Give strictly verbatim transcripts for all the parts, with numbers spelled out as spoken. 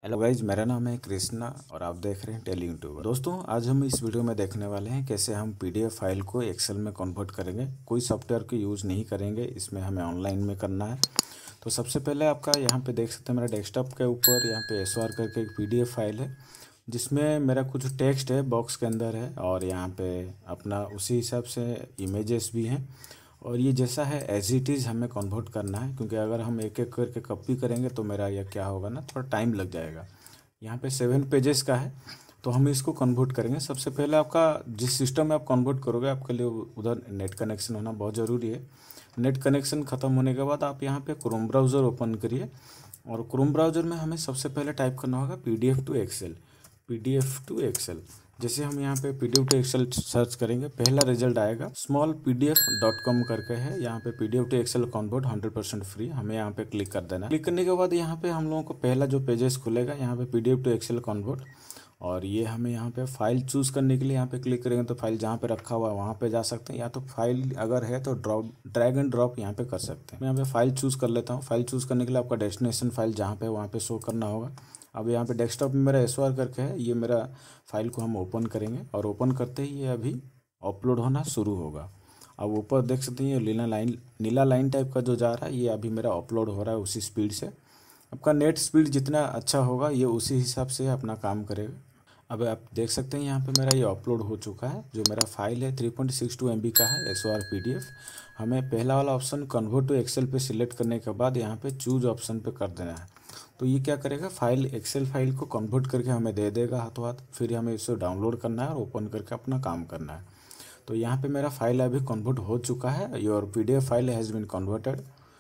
Hello guys, मेरा नाम है कृष्णा और आप देख रहे हैं टेली यूट्यूबर। दोस्तों, आज हम इस वीडियो में देखने वाले हैं कैसे हम पीडीएफ फाइल को एक्सेल में कन्वर्ट करेंगे। कोई सॉफ्टवेयर का यूज़ नहीं करेंगे, इसमें हमें ऑनलाइन में करना है। तो सबसे पहले आपका यहाँ पे देख सकते हैं, मेरा डेस्कटॉप के ऊपर यहाँ पे एस करके एक पीडीएफ फाइल है जिसमें मेरा कुछ टेक्स्ट है बॉक्स के अंदर है, और यहाँ पे अपना उसी हिसाब से इमेजेस भी हैं। और ये जैसा है एज इट इज़ हमें कन्वर्ट करना है, क्योंकि अगर हम एक एक करके कॉपी करेंगे तो मेरा यह क्या होगा ना, थोड़ा टाइम लग जाएगा। यहाँ पे सेवन पेजेस का है, तो हम इसको कन्वर्ट करेंगे। सबसे पहले आपका जिस सिस्टम में आप कन्वर्ट करोगे, आपके लिए उधर नेट कनेक्शन होना बहुत ज़रूरी है। नेट कनेक्शन ख़त्म होने के बाद आप यहाँ पे क्रोम ब्राउज़र ओपन करिए, और क्रोम ब्राउज़र में हमें सबसे पहले टाइप करना होगा P D F to Excel. P D F to Excel जैसे हम यहाँ पे P D F to Excel search करेंगे, पहला रिजल्ट आएगा small P D F dot com करके है। यहाँ पे P D F to Excel convert hundred percent free, हमें यहाँ पे क्लिक कर देना है। क्लिक करने के बाद यहाँ पे हम लोगों को पहला जो पेजेस खुलेगा, यहाँ पे P D F to Excel convert, और ये हमें यहाँ पे फाइल चूज़ करने के लिए यहाँ पे क्लिक करेंगे तो फाइल जहाँ पे रखा हुआ है वहाँ पे जा सकते हैं, या तो फाइल अगर है तो ड्रॉप ड्रैग एंड ड्रॉप यहाँ पे कर सकते हैं। मैं यहाँ पे फाइल चूज़ कर लेता हूँ। फाइल चूज़ करने के लिए आपका डेस्टिनेशन फाइल जहाँ पे वहाँ पे शो करना होगा। अब यहाँ पे डेस्कटॉप में मेरा एस करके है, ये मेरा फाइल को हम ओपन करेंगे, और ओपन करते ही ये अभी अपलोड होना शुरू होगा। अब ऊपर देख सकते हैं ये नीला लाइन नीला लाइन टाइप का जो जा रहा है, ये अभी मेरा अपलोड हो रहा है उसी स्पीड से। आपका नेट स्पीड जितना अच्छा होगा ये उसी हिसाब से अपना काम करेगा। अब आप देख सकते हैं यहाँ पे मेरा ये अपलोड हो चुका है। जो मेरा फाइल है three point six two M B का है, S O R P D F. हमें पहला वाला ऑप्शन कन्वर्ट टू एक्सेल पे सिलेक्ट करने के बाद यहाँ पे चूज ऑप्शन पे कर देना है। तो ये क्या करेगा, फाइल एक्सेल फाइल को कन्वर्ट करके हमें दे देगा हाथों हाथ। फिर हमें इसे डाउनलोड करना है और ओपन करके अपना काम करना है। तो यहाँ पे मेरा फाइल अभी कन्वर्ट हो चुका है। Your P D F file has been converted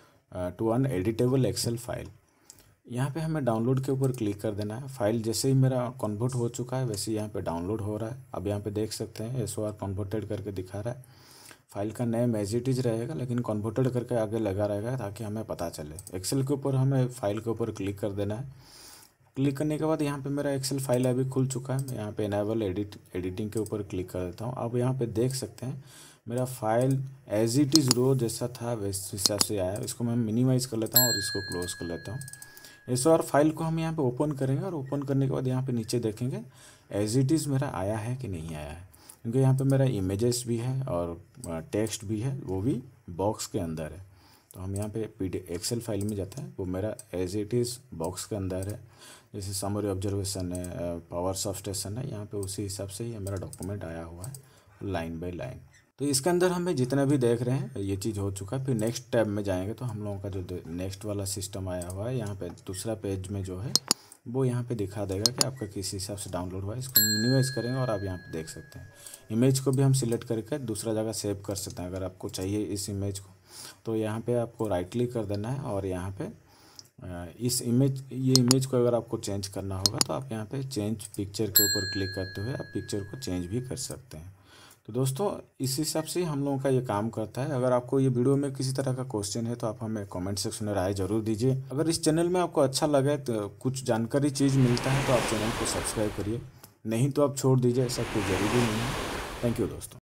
to an editable Excel file. यहाँ पे हमें डाउनलोड के ऊपर क्लिक कर देना है। फाइल जैसे ही मेरा कन्वर्ट हो चुका है वैसे ही यहाँ पे डाउनलोड हो रहा है। अब यहाँ पे देख सकते हैं एस ओ आर कन्वर्टेड करके दिखा रहा है। फाइल का नेम एज इट इज़ रहेगा, लेकिन कन्वर्टेड करके आगे लगा रहेगा ताकि हमें पता चले। एक्सेल के ऊपर हमें फाइल के ऊपर क्लिक कर देना है। क्लिक करने के बाद यहाँ पे मेरा एक्सेल फाइल अभी खुल चुका है। मैं यहाँ पे इनेबल एडिट एडिटिंग के ऊपर क्लिक कर देता हूँ। अब यहाँ पे देख सकते हैं मेरा फाइल एज इट इज़ रो जैसा था वैसे हिसाब से आया। इसको मैं मिनिमाइज़ कर लेता हूँ और इसको क्लोज कर लेता हूँ। इस और फाइल को हम यहाँ पे ओपन करेंगे, और ओपन करने के बाद यहाँ पे नीचे देखेंगे एज इट इज़ मेरा आया है कि नहीं आया है, क्योंकि यहाँ पे मेरा इमेजेस भी है और टेक्स्ट भी है, वो भी बॉक्स के अंदर है। तो हम यहाँ पे पी डी एक्सेल फाइल में जाते हैं, वो मेरा एज इट इज़ बॉक्स के अंदर है। जैसे समरी ऑब्जर्वेशन है, पावर्स ऑफ स्टेशन है, यहाँ पे उसी हिसाब से ये मेरा डॉक्यूमेंट आया हुआ है लाइन बाय लाइन। तो इसके अंदर हमें जितना भी देख रहे हैं ये चीज़ हो चुका है। फिर नेक्स्ट टैब में जाएंगे तो हम लोगों का जो नेक्स्ट वाला सिस्टम आया हुआ है, यहाँ पे दूसरा पेज में जो है वो यहाँ पे दिखा देगा कि आपका किस हिसाब से डाउनलोड हुआ है। इसको मिनिमाइज करेंगे और आप यहाँ पे देख सकते हैं इमेज को भी हम सिलेक्ट करके दूसरा जगह सेव कर सकते हैं। अगर आपको चाहिए इस इमेज को तो यहाँ पे आपको राइट क्लिक कर देना है, और यहाँ पे इस इमेज ये इमेज को अगर आपको चेंज करना होगा तो आप यहाँ पे चेंज पिक्चर के ऊपर क्लिक करते हुए आप पिक्चर को चेंज भी कर सकते हैं। तो दोस्तों, इस हिसाब से हम लोगों का ये काम करता है। अगर आपको ये वीडियो में किसी तरह का क्वेश्चन है तो आप हमें कमेंट सेक्शन में राय जरूर दीजिए। अगर इस चैनल में आपको अच्छा लगे तो कुछ जानकारी चीज़ मिलता है तो आप चैनल को सब्सक्राइब करिए, नहीं तो आप छोड़ दीजिए, ऐसा कोई ज़रूरी नहीं है। थैंक यू दोस्तों।